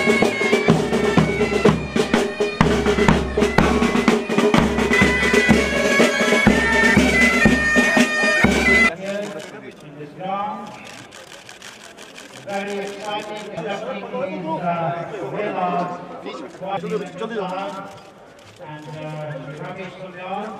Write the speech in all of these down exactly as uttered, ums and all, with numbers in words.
Very exciting conducting in uh, Velas, and uh, Ramesh Sulyan.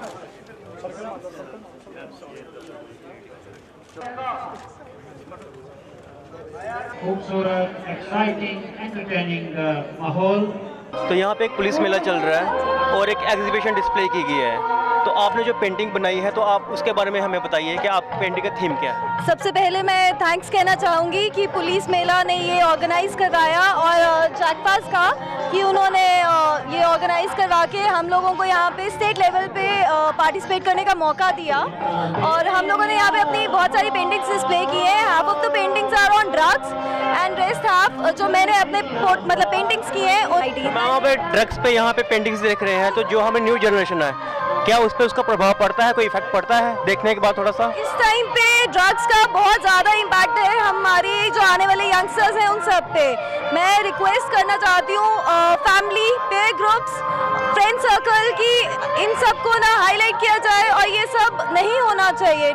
खूबसूरत, exciting, entertaining माहौल। तो यहाँ पे एक पुलिस मेला चल रहा है और एक एग्जीबिशन डिस्प्ले की गई है। तो आपने जो पेंटिंग बनाई है तो आप उसके बारे में हमें बताइए कि आप पेंटिंग का थीम क्या है। सबसे पहले मैं थैंक्स कहना चाहूँगी कि पुलिस मेला ने ये ऑर्गेनाइज करवाया और जैकपास का कि उन्होंने ये ऑर्गेनाइज करवा के हम लोगों को यहाँ पे स्टेट लेवल पे पार्टिसिपेट करने का मौका दिया। और हम लोगों ने यहाँ पे अपनी बहुत सारी पेंटिंग्स डिस्प्ले की हैं। Half of the paintings are on drugs and rest half जो मैंने अपने मतलब पेंटिंग्स की हैं। वहाँ पे ड्रग्स पे यहाँ पे पेंटिंग्स देख रहे हैं, तो जो हमें न्यू जनरेशन है क्या उस पर उसका प्रभाव पड़ता है, कोई इफेक्ट पड़ता है देखने के बाद थोड़ा सा? इस टाइम पे ड्रग्स का बहुत ज़्यादा इम्पैक्ट है हमारी जो आने वाले यंगस्टर्स हैं उन सब पे। मैं रिक्वेस्ट करना चाहती हूँ family, pair groups, friend circle की इन सबको ना हाईलाइट किया जाए और ये सब नहीं होना चाहिए।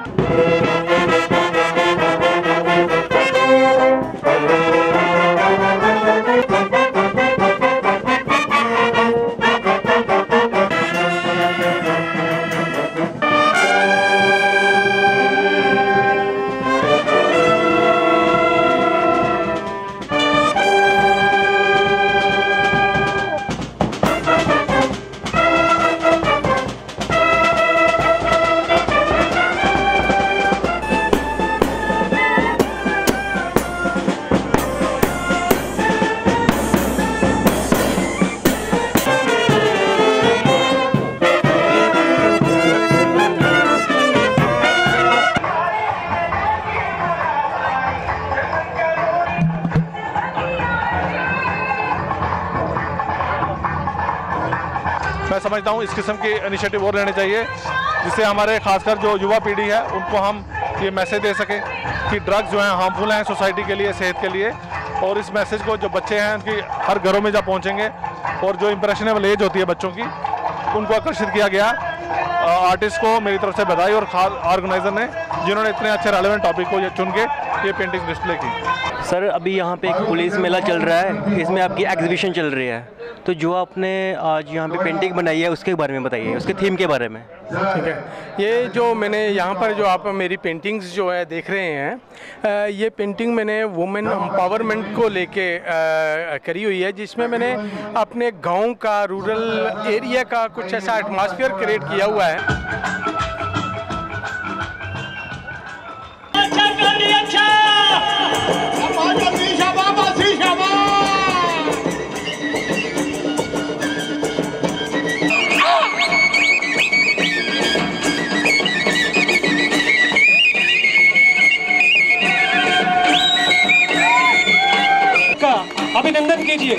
मैं समझता हूँ इस किस्म के इनिशिएटिव और लेने चाहिए जिससे हमारे खासकर जो युवा पीढ़ी है उनको हम ये मैसेज दे सकें कि ड्रग्स जो हैं हार्मफुल हैं सोसाइटी के लिए, सेहत के लिए। और इस मैसेज को जो बच्चे हैं उनकी हर घरों में जब पहुँचेंगे और जो इम्प्रेशनेबल एज होती है बच्चों की उनको आकर्षित किया गया। आर्टिस्ट को मेरी तरफ से बधाई और खास ऑर्गेनाइजर ने जिन्होंने इतने अच्छे रेलेवेंट टॉपिक को ये चुन के ये पेंटिंग डिस्प्ले की। सर अभी यहाँ पे एक पुलिस मेला चल रहा है, इसमें आपकी एग्जीबिशन चल रही है, तो जो आपने आज यहाँ पे पेंटिंग बनाई है उसके बारे में बताइए, उसके थीम के बारे में। ठीक है, ये जो मैंने यहाँ पर जो आप मेरी पेंटिंग्स जो है देख रहे हैं, ये पेंटिंग मैंने वुमेन एम्पावरमेंट को लेके करी हुई है, जिसमें मैंने अपने गांव का, रूरल एरिया का कुछ ऐसा एटमॉस्फेयर क्रिएट किया हुआ है। अभिनंदन कीजिए।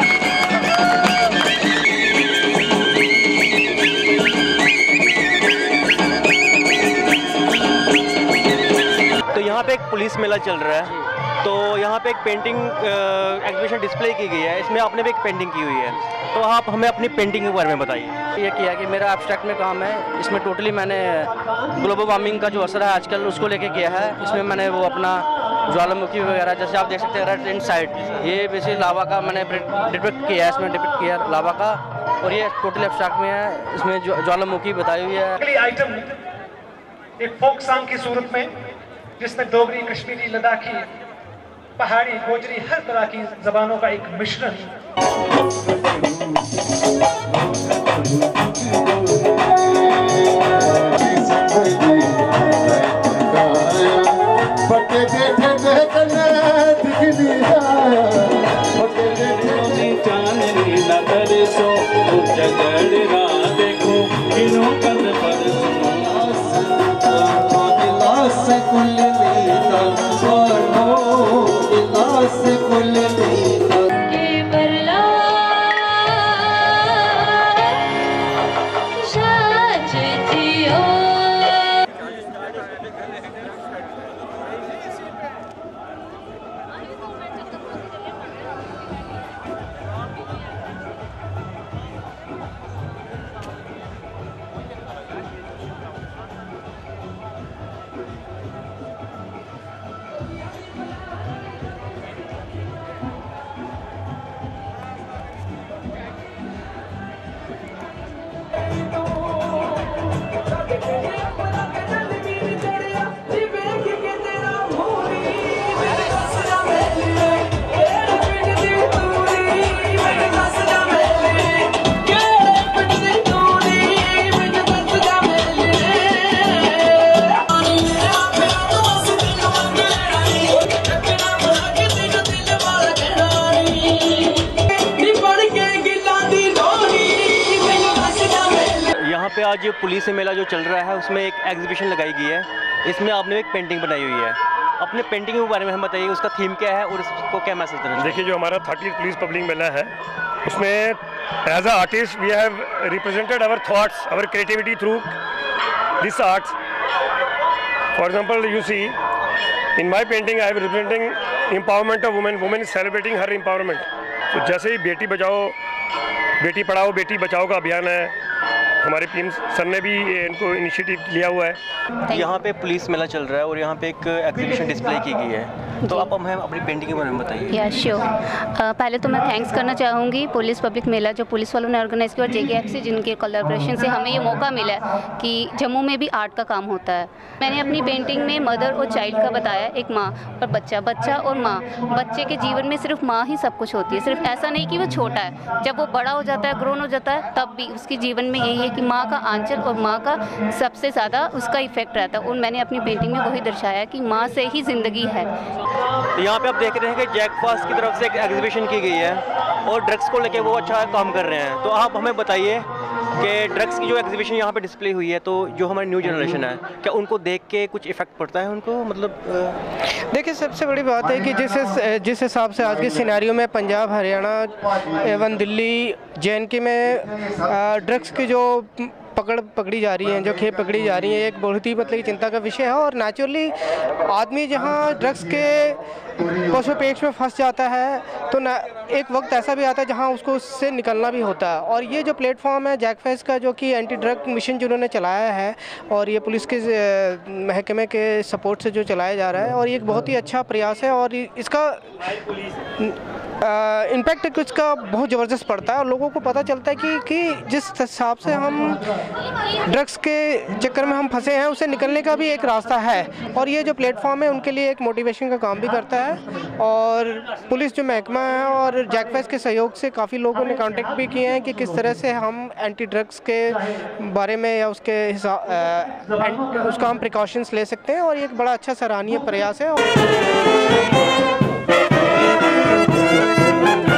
तो यहाँ पे एक पुलिस मेला चल रहा है, तो यहाँ पे एक पेंटिंग एग्जीबिशन डिस्प्ले की गई है, इसमें आपने भी एक पेंटिंग की हुई है, तो आप हमें अपनी पेंटिंग के बारे में बताइए। ये किया कि मेरा एब्स्ट्रैक्ट में काम है, इसमें टोटली मैंने ग्लोबल वार्मिंग का जो असर है आजकल उसको लेके किया है। इसमें मैंने वो अपना ज्वालामुखी वगैरह जैसे आप देख सकते हैं राइट हैंड साइड, ये बेसिकली लावा का मैंने डिपिक्ट किया है, इसमें डिपिक्ट किया लावा का, और ये टोटली एब्स्ट्रैक्ट में है, इसमें ज्वालामुखी बताई हुई है। अगली आइटम एक फोक सॉन्ग की सूरत में जिसमें डोगरी, कश्मीरी, लद्दाखी, पहाड़ी, गोजरी हर तरह की जबानों का एक मिश्रण। आज पुलिस मेला जो चल रहा है उसमें एक एग्जीबिशन लगाई गई है। इसमें आपने एक पेंटिंग बनाई हुई है, अपने पेंटिंग के बारे में हम बताइए, उसका थीम क्या है और उसको क्या मैसेज देना चाहिए? देखिए, जो हमारा थर्टी पुलिस पब्लिक मेला है उसमें as a artist we have represented our thoughts, our creativity through this arts. For example, you see in my painting I am representing empowerment of women. Women is celebrating her empowerment. तो जैसे ही बेटी बचाओ बेटी पढ़ाओ बेटी बचाओ का अभियान है, हमारे PM sir ने भी इनको initiative लिया हुआ है। यहाँ पे पुलिस मेला चल रहा है और यहाँ पे एक एग्जीबिशन डिस्प्ले की गई है, तो आप हमें अपनी पेंटिंग के बारे में बताइए। या श्योर। पहले तो मैं थैंक्स करना चाहूँगी पुलिस पब्लिक मेला जो पुलिस वालों ने ऑर्गेनाइज किया और जेकेएफ से, जिनके कोलैबोरेशन से हमें ये मौका मिला है कि जम्मू में भी आर्ट का काम होता है। मैंने अपनी पेंटिंग में मदर और चाइल्ड का बताया, एक माँ और बच्चा, बच्चा और माँ। बच्चे के जीवन में सिर्फ माँ ही सब कुछ होती है, सिर्फ ऐसा नहीं कि वो छोटा है, जब वो बड़ा हो जाता है, ग्रोन हो जाता है, तब भी उसके जीवन में यही है कि माँ का आंचल और माँ का सबसे ज़्यादा उसका इफेक्ट रहता है। और मैंने अपनी पेंटिंग में वही दर्शाया कि माँ से ही ज़िंदगी है। यहाँ पे आप देख रहे हैं कि जैक फास्ट की तरफ से एक एग्जीबिशन की गई है और ड्रग्स को लेके वो अच्छा काम कर रहे हैं। तो आप हमें बताइए कि ड्रग्स की जो एग्जीबिशन यहाँ पे डिस्प्ले हुई है, तो जो हमारी न्यू जनरेशन है, क्या उनको देख के कुछ इफेक्ट पड़ता है उनको? मतलब देखिए, सबसे बड़ी बात है कि जिस जिस हिसाब से आज के सिनेरियो में पंजाब, हरियाणा एवं दिल्ली, जे एंड के में ड्रग्स की जो पकड़ पकड़ी जा रही हैं, जो खेप पकड़ी जा रही है, एक बहुत ही मतलब चिंता का विषय है। और नेचुरली आदमी जहां ड्रग्स के पशुपेक्ष में फंस जाता है, तो न एक वक्त ऐसा भी आता है जहां उसको उससे निकलना भी होता है। और ये जो प्लेटफॉर्म है जैकफेस का, जो कि एंटी ड्रग मिशन जिन्होंने चलाया है और ये पुलिस के महकमे के सपोर्ट से जो चलाया जा रहा है, और ये एक बहुत ही अच्छा प्रयास है और इसका इम्पैक्ट इसका बहुत ज़बरदस्त पड़ता है और लोगों को पता चलता है कि कि जिस हिसाब से हम ड्रग्स के चक्कर में हम फंसे हैं, उससे निकलने का भी एक रास्ता है। और ये जो प्लेटफॉर्म है उनके लिए एक मोटिवेशन का काम भी करता है। और पुलिस जो महकमा है और जैकफेस के सहयोग से काफ़ी लोगों ने कांटेक्ट भी किए हैं कि किस तरह से हम एंटी ड्रग्स के बारे में या उसके हिसाब उसका हम प्रिकॉशंस ले सकते हैं। और ये एक बड़ा अच्छा सराहनीय प्रयास है।